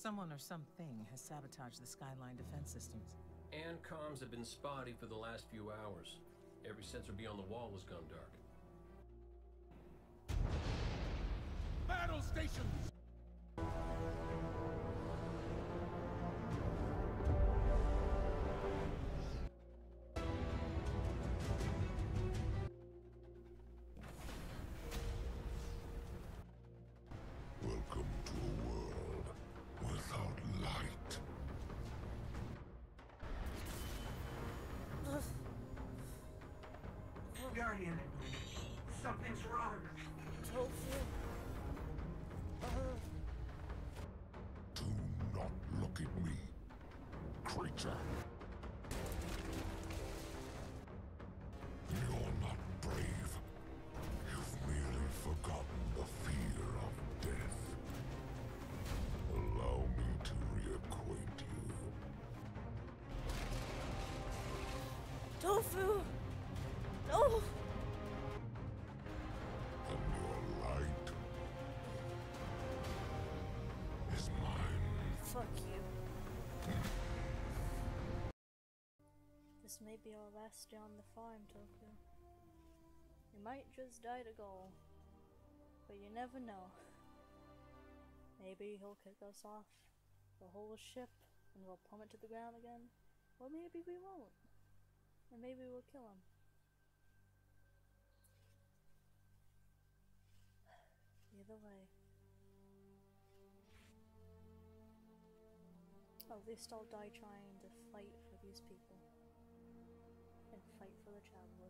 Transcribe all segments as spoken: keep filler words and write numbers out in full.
Someone or something has sabotaged the Skyline defense systems. And comms have been spotty for the last few hours. Every sensor beyond the wall has gone dark. Battle stations! Welcome to a world without light. Guardian, something's wrong. Tofu. Uh. Do not look at me, creature. You're not brave. You've merely forgotten the fear of death. Allow me to reacquaint you. Tofu! No! And your light is mine. Fuck you. This may be our last day on the farm, Tofu. You might just die to go, but you never know. Maybe he'll kick us off the whole ship and we'll plummet to the ground again, or maybe we won't, and maybe we'll kill him. Either way, at least I'll die trying to fight for these people and fight for the Traveler.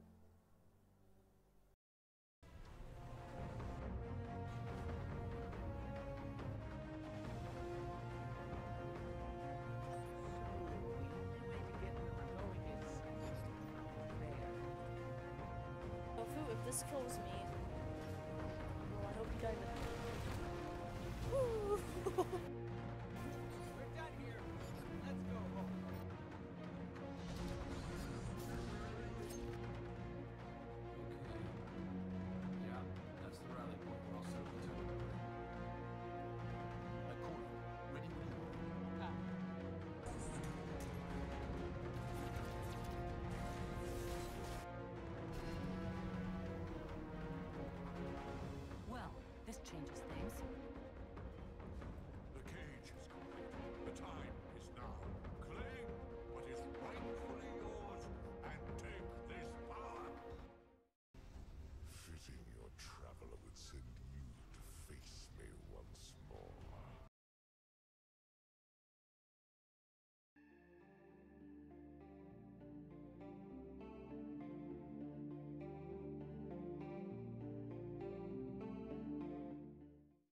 Tofu, if this kills me, well, I hope you die with me. Woo! We're done here. Let's go home. Okay. Yeah, that's the rally point. We're all set for two. Ready when you are. Well, this changes